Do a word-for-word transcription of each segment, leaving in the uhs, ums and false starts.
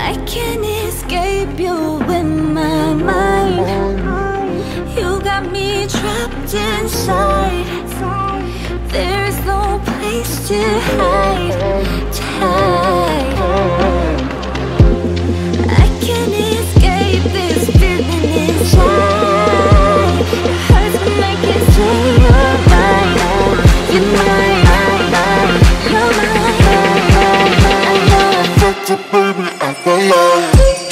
I can't escape you in my mind. You got me trapped inside. There's no place to hide, to hide. I can't escape this feeling inside. It hurts when I can't say you're mine. You're mine, you're mine. I know I fucked up, baby, I don't know.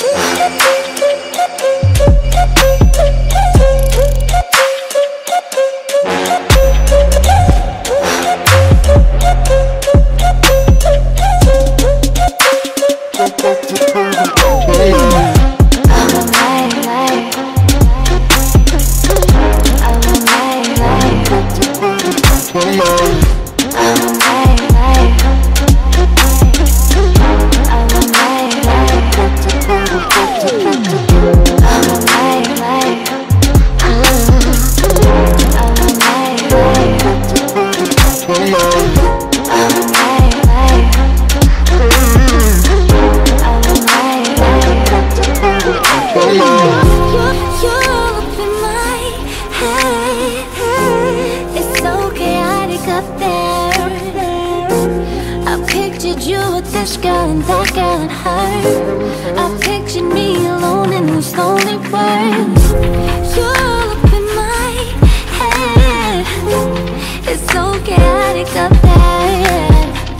This girl and that girl and her. I pictured me alone in this lonely world. You're up in my head. It's so chaotic up there.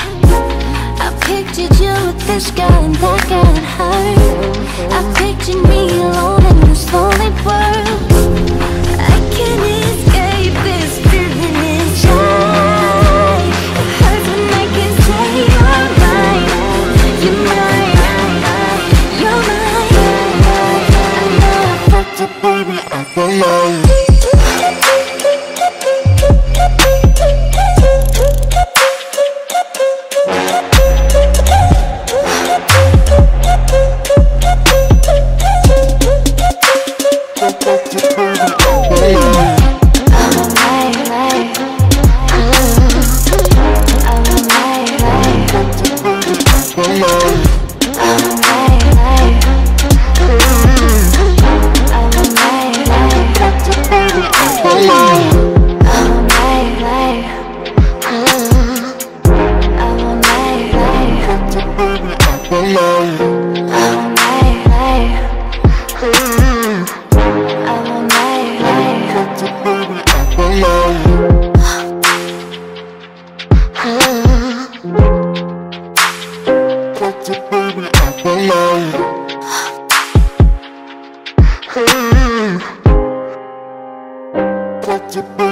I pictured you with this girl and that girl and her. I pictured me alone in this lonely world. I can't escape this feeling inside. It hurts when I can't say you're mine. You're mine, you're mine. I know I fucked up, baby, I don't know. Baby,